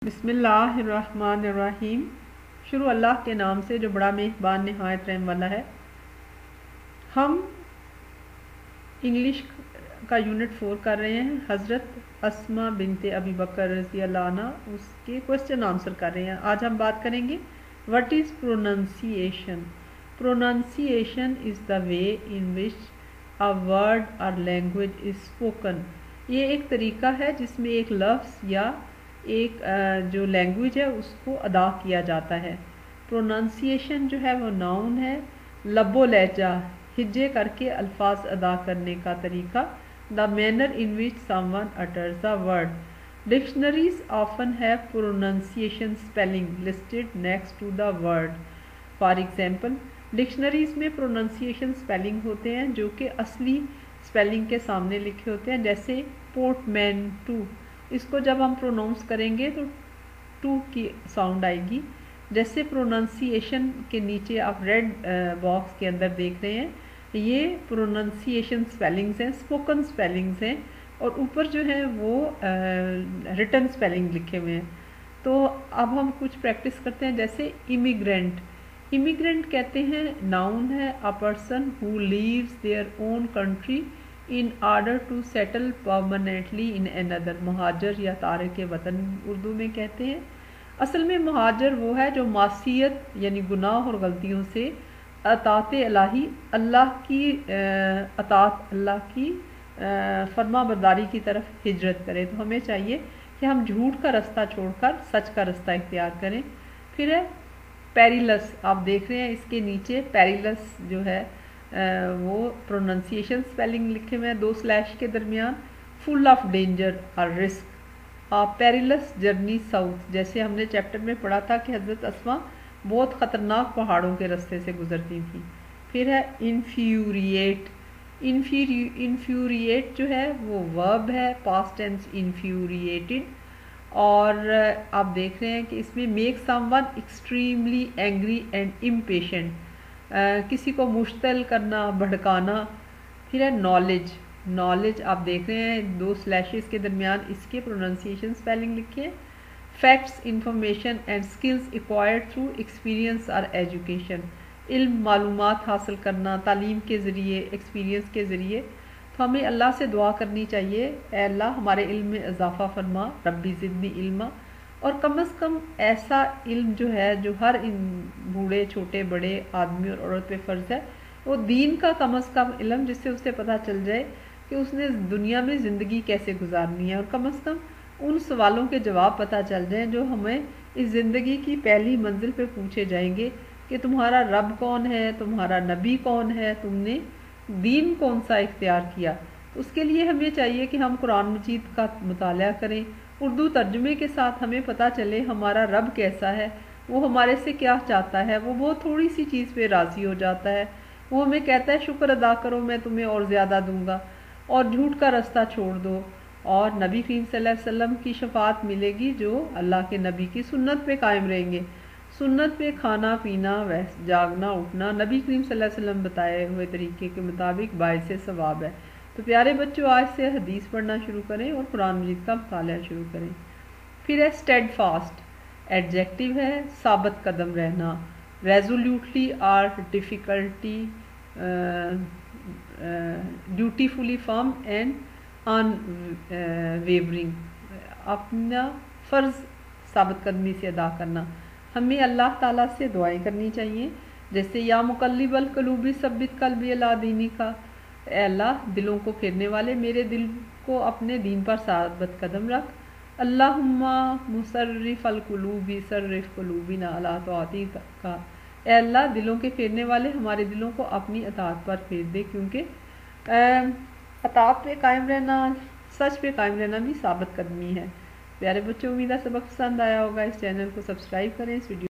बिस्मिल्लाहिर्रहमानिर्रहीम। शुरू अल्लाह के नाम से जो बड़ा मेहरबान नहायत रहम वाला है। हम इंग्लिश का यूनिट 4 कर रहे हैं। हज़रत अस्मा बिनते bakar रज़ी अल्लाह अन्हा उसके क्वेश्चन आंसर कर रहे हैं। आज हम बात करेंगे what is pronunciation. Pronunciation is the way in which a word or language is spoken. ये एक तरीका है जिसमें एक लफ्ज़ या एक जो लैंग्वेज है उसको अदा किया जाता है। प्रोनाउंसिएशन जो है वो नाउन है, लबो लहजा हिज्जे करके अल्फाज अदा करने का तरीका। The manner in which someone utters the word. Dictionaries often have pronunciation spelling listed next to the word. For example, dictionaries में प्रोनाउंसिएशन स्पेलिंग होते हैं जो कि असली स्पेलिंग के सामने लिखे होते हैं। जैसे पोर्टमैन टू, इसको जब हम प्रोनाउंस करेंगे तो टू की साउंड आएगी। जैसे प्रोनाउंसिएशन के नीचे आप रेड बॉक्स के अंदर देख रहे हैं, ये प्रोनाउंसिएशन स्पेलिंग्स हैं, स्पोकन स्पेलिंग्स हैं, और ऊपर जो है वो रिटन स्पेलिंग लिखे हुए हैं। तो अब हम कुछ प्रैक्टिस करते हैं। जैसे इमिग्रेंट, इमिग्रेंट कहते हैं नाउन है, a person who leaves their own country in order to settle permanently in another. महाजर या तारक वतन उर्दू में कहते हैं। असल में महाजर वो है जो मासियत यानी गुनाह और गलतियों से अतात इलाही अल्लाह की अतात अल्लाह की फरमा बरदारी की तरफ हिजरत करे। तो हमें चाहिए कि हम झूठ का रास्ता छोड़कर सच का रास्ता इख्तियार करें। फिर है पेरिलस, आप देख रहे हैं इसके नीचे पेरिलस जो है वो प्रोनाउंसिएशन स्पेलिंग लिखे हुए हैं 2 स्लैश के दरमियान। फुल ऑफ डेंजर और रिस्क। पेरिलस जर्नी साउथ, जैसे हमने चैप्टर में पढ़ा था कि हज़रत अस्मा बहुत ख़तरनाक पहाड़ों के रास्ते से गुजरती थी। फिर है इन्फ्यूरिएट। इन्फ्यूरिएट जो है वो वर्ब है, पास्ट टेंस इन्फ्यूरिएटेड। और आप देख रहे हैं कि इसमें make someone extremely angry and impatient, किसी को मुश्तल करना, भड़काना। फिर है नॉलेज। नॉलेज आप देख रहे हैं 2 स्लैशेस के दरमियान इसके प्रोनाउंसिएशन स्पेलिंग लिखिए। Facts, information and skills acquired through experience और एजुकेशन, इल्म मालूमात हासिल करना तालीम के ज़रिए, एक्सपीरियंस के ज़रिए। तो हमें अल्लाह से दुआ करनी चाहिए, ए अल्लाह हमारे इल्म में इजाफ़ा फरमा, रब्बी ज़िदनी इल्मा। और कम से कम ऐसा इल्म जो है जो हर इन बूढ़े छोटे बड़े आदमी और औरत पे फ़र्ज़ है, वो दीन का कम से कम इल्म, जिससे उसे पता चल जाए कि उसने दुनिया में ज़िंदगी कैसे गुजारनी है, और कम से कम उन सवालों के जवाब पता चल जाएँ जो हमें इस ज़िंदगी की पहली मंजिल पे पूछे जाएंगे कि तुम्हारा रब कौन है, तुम्हारा नबी कौन है, तुमने दीन कौन सा इख्तियार किया। तो उसके लिए हमें चाहिए कि हम कुरान मजीद का मुताला करें, उर्दू तर्जुमे के साथ हमें पता चले हमारा रब कैसा है, वो हमारे से क्या चाहता है। वो बहुत थोड़ी सी चीज़ पे राज़ी हो जाता है। वो हमें कहता है शुक्र अदा करो, मैं तुम्हें और ज़्यादा दूंगा, और झूठ का रास्ता छोड़ दो, और नबी करीम सल्लल्लाहु अलैहि वसल्लम की शफात मिलेगी जो अल्लाह के नबी की सुन्नत पे कायम रहेंगे। सुन्नत पे खाना पीना, जागना उठना नबी करीम सल्लल्लाहु अलैहि वसल्लम बताए हुए तरीके के मुताबिक बाइस सवाब है। तो प्यारे बच्चों, आज से हदीस पढ़ना शुरू करें और कुरान मजीद का मुताला शुरू करें। फिर है स्टेड फास्ट, एडजेक्टिव है, साबित कदम रहना। रेजोल्यूटली और difficulty, dutifully firm and unwavering, अपना फ़र्ज़ साबित कदमी से अदा करना। हमें अल्लाह ताला से दुआएं करनी चाहिए, जैसे या मुकल्लिबल क़ुलूबी सब्बित क़ल्बी अला दीनिका, ए अल्लाह दिलों को फेरने वाले मेरे दिल को अपने दीन पर साबित कदम रख। अल्लाहुम्मा मुसर्रिफ़ल क़ुलूबी सर्रिफ़ क़ुलूबिना अला तौअतीका, ए अल्लाह दिलों के फेरने वाले हमारे दिलों को अपनी अताअत पर फेर दे, क्योंकि अताअत पे कायम रहना, सच पे कायम रहना भी साबित कदमी है। प्यारे बच्चों, उम्मीद है सबक पसंद आया होगा। इस चैनल को सब्सक्राइब करें, इस वीडियो